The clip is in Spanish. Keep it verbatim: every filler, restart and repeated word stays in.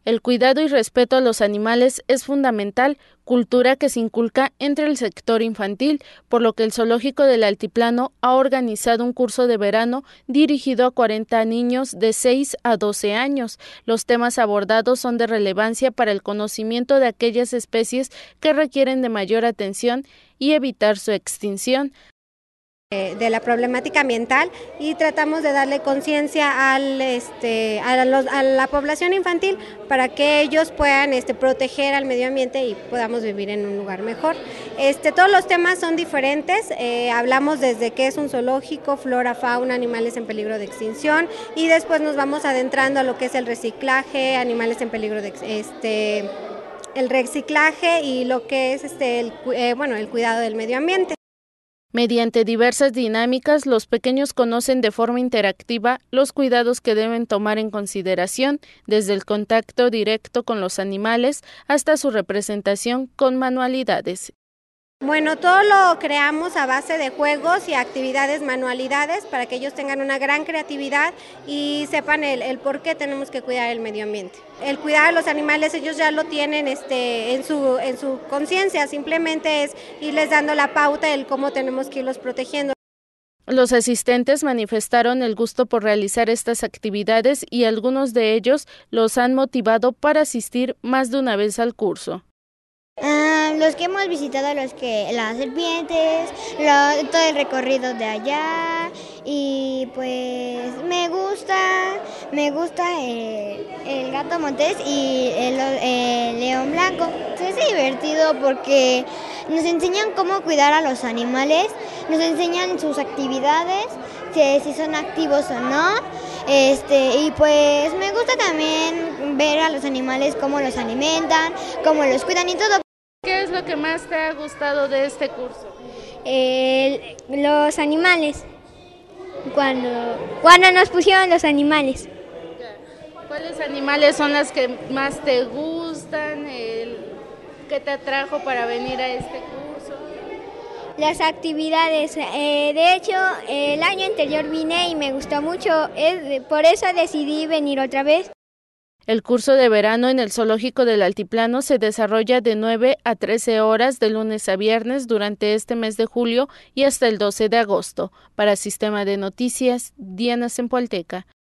El cuidado y respeto a los animales es fundamental, cultura que se inculca entre el sector infantil, por lo que el Zoológico del Altiplano ha organizado un curso de verano dirigido a cuarenta niños de seis a doce años. Los temas abordados son de relevancia para el conocimiento de aquellas especies que requieren de mayor atención y evitar su extinción. De la problemática ambiental, y tratamos de darle conciencia al este a, los, a la población infantil para que ellos puedan este proteger al medio ambiente y podamos vivir en un lugar mejor. Este todos los temas son diferentes, eh, hablamos desde qué es un zoológico, flora, fauna, animales en peligro de extinción, y después nos vamos adentrando a lo que es el reciclaje, animales en peligro de este el reciclaje y lo que es este el, eh, bueno, el cuidado del medio ambiente. Mediante diversas dinámicas, los pequeños conocen de forma interactiva los cuidados que deben tomar en consideración, desde el contacto directo con los animales hasta su representación con manualidades. Bueno, todo lo creamos a base de juegos y actividades, manualidades, para que ellos tengan una gran creatividad y sepan el, el por qué tenemos que cuidar el medio ambiente. El cuidar a los animales ellos ya lo tienen este, en su, en su conciencia, simplemente es irles dando la pauta del cómo tenemos que irlos protegiendo. Los asistentes manifestaron el gusto por realizar estas actividades y algunos de ellos los han motivado para asistir más de una vez al curso. Uh, los que hemos visitado, los que las serpientes, lo, todo el recorrido de allá, y pues me gusta, me gusta el, el gato montés y el, el león blanco. Es divertido porque nos enseñan cómo cuidar a los animales, nos enseñan sus actividades, que si son activos o no. Este, y pues me gusta también ver a los animales, cómo los alimentan, cómo los cuidan y todo. ¿Qué es lo que más te ha gustado de este curso? Eh, los animales, cuando, cuando nos pusieron los animales. ¿Cuáles animales son los que más te gustan? El, ¿Qué te atrajo para venir a este curso? Las actividades, eh, de hecho el año anterior vine y me gustó mucho, es, por eso decidí venir otra vez. El curso de verano en el Zoológico del Altiplano se desarrolla de nueve a trece horas de lunes a viernes durante este mes de julio y hasta el doce de agosto. Para Sistema de Noticias, Diana Zempoalteca.